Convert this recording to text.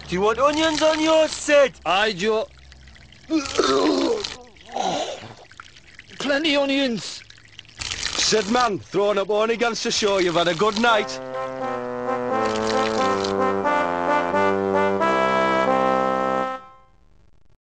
Do you want onions on yours, Sid? Aye, Joe. Plenty onions. Sid, man, throwing up only against to show you've had a good night.